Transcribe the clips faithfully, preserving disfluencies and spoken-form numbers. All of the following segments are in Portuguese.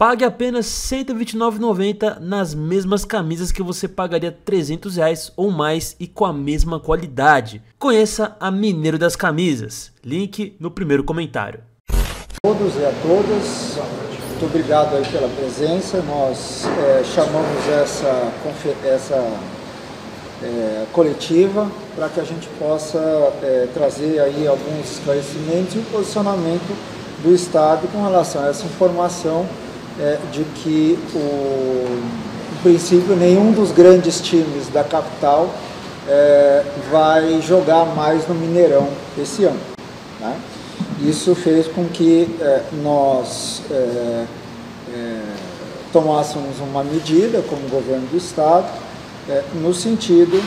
Pague apenas cento e vinte e nove reais e noventa centavos nas mesmas camisas que você pagaria trezentos reais ou mais e com a mesma qualidade. Conheça a Mineiro das Camisas, link no primeiro comentário. A todos e a todas, muito obrigado aí pela presença. Nós é, chamamos essa, essa é, coletiva para que a gente possa é, trazer aí alguns esclarecimentos e o posicionamento do Estado com relação a essa informação É, de que, o, em princípio, nenhum dos grandes times da capital é, vai jogar mais no Mineirão esse ano, né? Isso fez com que é, nós é, é, tomássemos uma medida como governo do Estado é, no sentido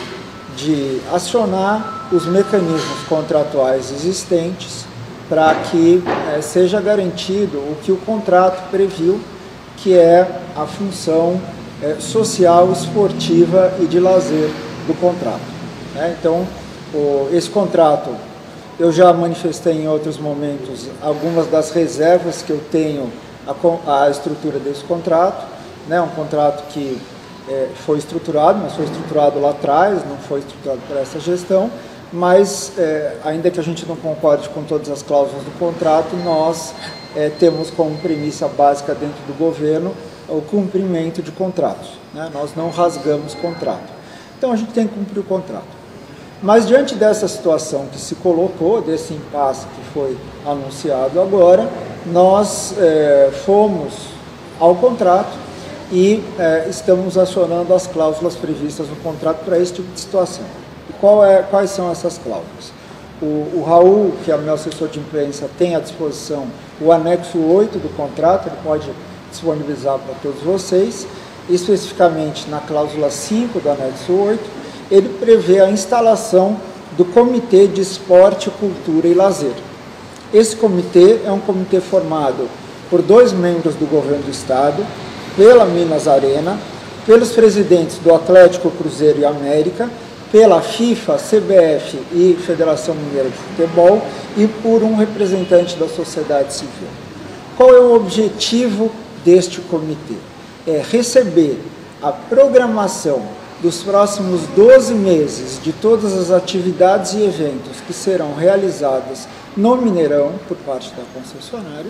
de acionar os mecanismos contratuais existentes para que é, seja garantido o que o contrato previu, que é a função é, social, esportiva e de lazer do contrato, né? Então, o, esse contrato, eu já manifestei em outros momentos algumas das reservas que eu tenho à, à estrutura desse contrato, né? Um contrato que é, foi estruturado, mas foi estruturado lá atrás, não foi estruturado para essa gestão, mas é, ainda que a gente não concorde com todas as cláusulas do contrato, nós é, temos como premissa básica dentro do governo o cumprimento de contratos, né? Nós não rasgamos contrato. Então a gente tem que cumprir o contrato. Mas diante dessa situação que se colocou, desse impasse que foi anunciado agora, nós é, fomos ao contrato e é, estamos acionando as cláusulas previstas no contrato para esse tipo de situação. E qual é, quais são essas cláusulas? O, o Raul, que é o meu assessor de imprensa, tem à disposição o anexo oito do contrato, ele pode disponibilizar para todos vocês. Especificamente na cláusula cinco do anexo oito, ele prevê a instalação do Comitê de Esporte, Cultura e Lazer. Esse comitê é um comitê formado por dois membros do governo do Estado, pela Minas Arena, pelos presidentes do Atlético, Cruzeiro e América, pela FIFA, C B F e Federação Mineira de Futebol e por um representante da sociedade civil. Qual é o objetivo deste comitê? É receber a programação dos próximos doze meses de todas as atividades e eventos que serão realizadas no Mineirão por parte da concessionária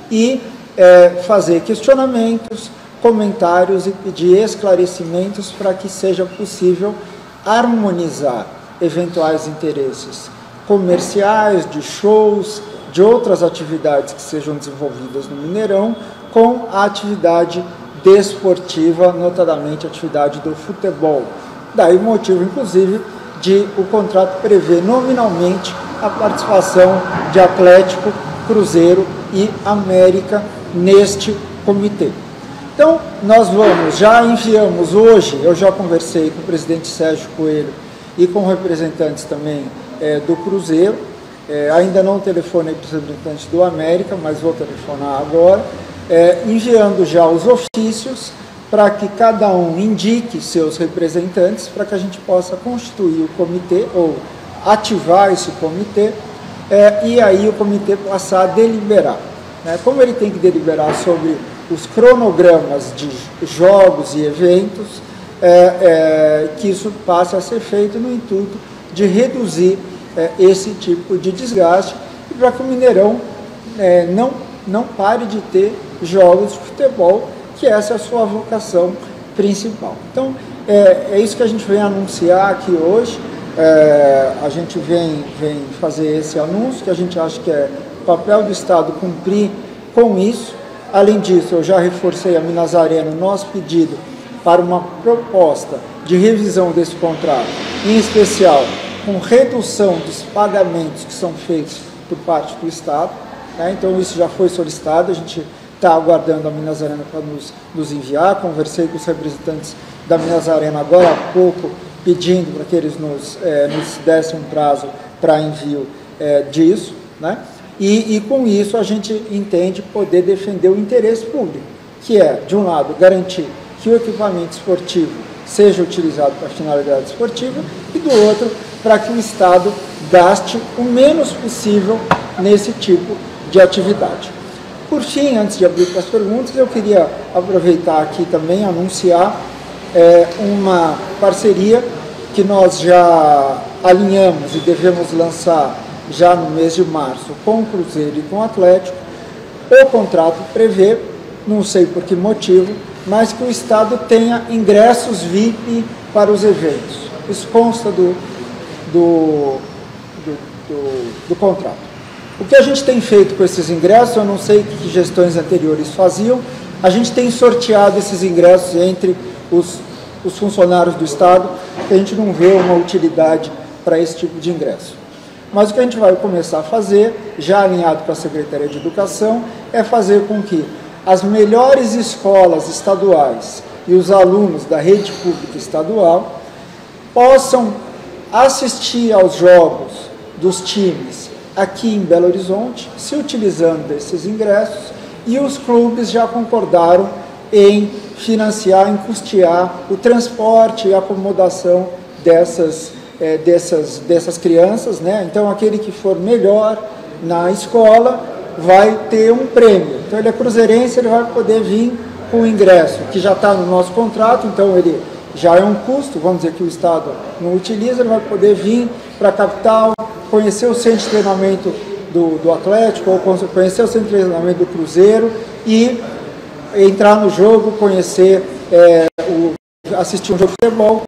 e é, fazer questionamentos, comentários e pedir esclarecimentos para que seja possível harmonizar eventuais interesses comerciais, de shows, de outras atividades que sejam desenvolvidas no Mineirão com a atividade desportiva, notadamente a atividade do futebol. Daí o motivo, inclusive, de o contrato prever nominalmente a participação de Atlético, Cruzeiro e América neste comitê. Então, nós vamos, já enviamos hoje, eu já conversei com o presidente Sérgio Coelho e com representantes também é, do Cruzeiro, é, ainda não telefonei para os representantes do América, mas vou telefonar agora, é, enviando já os ofícios para que cada um indique seus representantes para que a gente possa constituir o comitê ou ativar esse comitê é, e aí o comitê passar a deliberar, né? Como ele tem que deliberar sobre os cronogramas de jogos e eventos, é, é, que isso passe a ser feito no intuito de reduzir é, esse tipo de desgaste e para que o Mineirão é, não, não pare de ter jogos de futebol, que essa é a sua vocação principal. Então, é, é isso que a gente vem anunciar aqui hoje, é, a gente vem, vem fazer esse anúncio, que a gente acha que é papel do Estado cumprir com isso. Além disso, eu já reforcei a Minas Arena o nosso pedido para uma proposta de revisão desse contrato, em especial com redução dos pagamentos que são feitos por parte do Estado, né? Então isso já foi solicitado, a gente está aguardando a Minas Arena para nos, nos enviar. Conversei com os representantes da Minas Arena agora há pouco, pedindo para que eles nos, é, nos dessem um prazo para envio é, disso, né? E, e com isso a gente entende poder defender o interesse público, que é, de um lado, garantir que o equipamento esportivo seja utilizado para finalidade esportiva e, do outro, para que o Estado gaste o menos possível nesse tipo de atividade. Por fim, antes de abrir para as perguntas, eu queria aproveitar aqui também anunciar é, uma parceria que nós já alinhamos e devemos lançar já no mês de março com o Cruzeiro e com o Atlético. O contrato prevê, não sei por que motivo, mas que o Estado tenha ingressos V I P para os eventos. Isso consta do, do, do, do, do contrato. O que a gente tem feito com esses ingressos, eu não sei que gestões anteriores faziam, a gente tem sorteado esses ingressos entre os, os funcionários do Estado, que a gente não vê uma utilidade para esse tipo de ingresso. Mas o que a gente vai começar a fazer, já alinhado com a Secretaria de Educação, é fazer com que as melhores escolas estaduais e os alunos da rede pública estadual possam assistir aos jogos dos times aqui em Belo Horizonte, se utilizando desses ingressos, e os clubes já concordaram em financiar, em custear o transporte e a acomodação dessas, é, dessas, dessas crianças, né? Então, aquele que for melhor na escola vai ter um prêmio. Então, ele é cruzeirense, ele vai poder vir com o ingresso, que já está no nosso contrato, então ele já é um custo, vamos dizer que o Estado não utiliza, ele vai poder vir para a capital, conhecer o centro de treinamento do, do Atlético, ou conhecer o centro de treinamento do Cruzeiro e entrar no jogo, conhecer, é, o, assistir um jogo de futebol